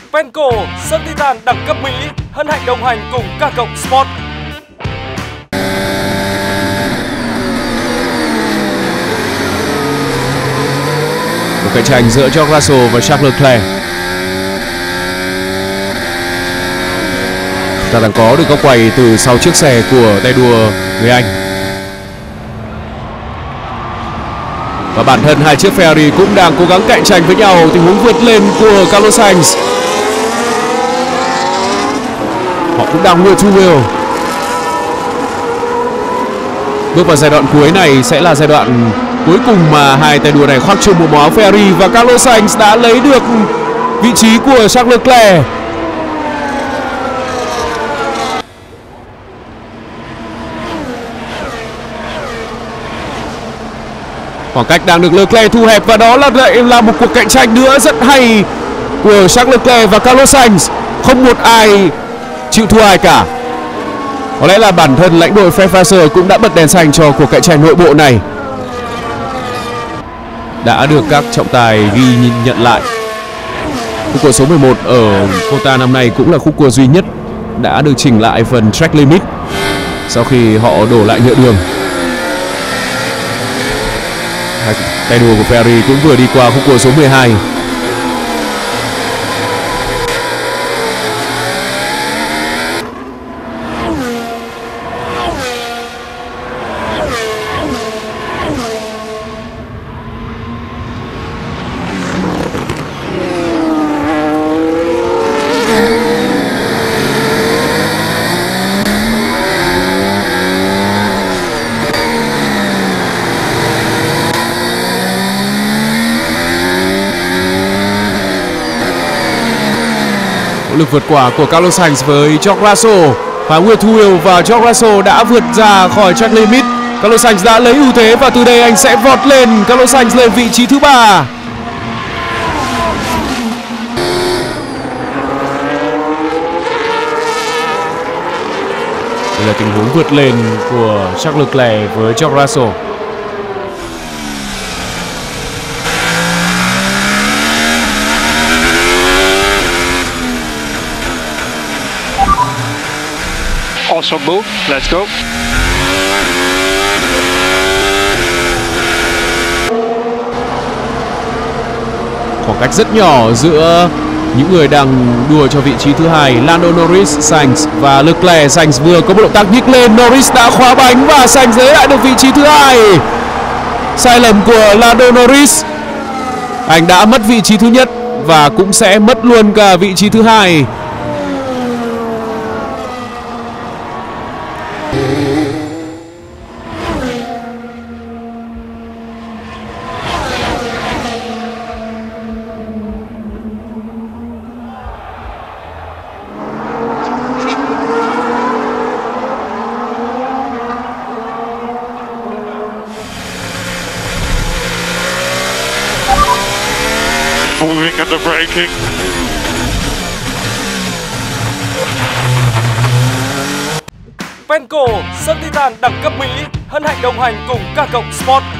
Penco, sân Titan đẳng cấp Mỹ, hân hạnh đồng hành cùng K+ Sport. Một cạnh tranh giữa George Russell và Charles Leclerc. Ta đang có được góc quay từ sau chiếc xe của tay đua người Anh. Và bản thân hai chiếc Ferrari cũng đang cố gắng cạnh tranh với nhau. Tình huống vượt lên của Carlos Sainz. Họ cũng đang wheel to wheel. Bước vào giai đoạn cuối này sẽ là giai đoạn cuối cùng mà hai tay đua này khoác chung một màu áo Ferrari. Và Carlos Sainz đã lấy được vị trí của Charles Leclerc. Khoảng cách đang được Leclerc thu hẹp và đó là một cuộc cạnh tranh nữa rất hay của Charles Leclerc và Carlos Sainz. Không một ai chịu thua ai cả. Có lẽ là bản thân lãnh đội Fred Vasseur cũng đã bật đèn xanh cho cuộc cạnh tranh nội bộ này. Đã được các trọng tài ghi nhận lại. Khúc cua số 11 ở Qatar năm nay cũng là khúc cua duy nhất đã được chỉnh lại phần track limit sau khi họ đổ lại nhựa đường. Tay đua của Ferrari cũng vừa đi qua khúc cua số 12. Lực vượt quả của Carlos Sainz với George Russell và wheel to wheel, và George Russell đã vượt ra khỏi track limit. Carlos Sainz đã lấy ưu thế và từ đây anh sẽ vọt lên. Carlos Sainz lên vị trí thứ 3. Đây là tình huống vượt lên của Charles Leclerc với George Russell. Awesome move, let's go. Khoảng cách rất nhỏ giữa những người đang đua cho vị trí thứ 2, Lando Norris, Sainz và Leclerc. Sainz vừa có một động tác nhích lên, Norris đã khóa bánh và Sainz lấy lại được vị trí thứ 2. Sai lầm của Lando Norris. Anh đã mất vị trí thứ nhất và cũng sẽ mất luôn cả vị trí thứ 2. Moving and the braking. Penco, sân Titan đẳng cấp Mỹ, hân hạnh đồng hành cùng K+ Sport.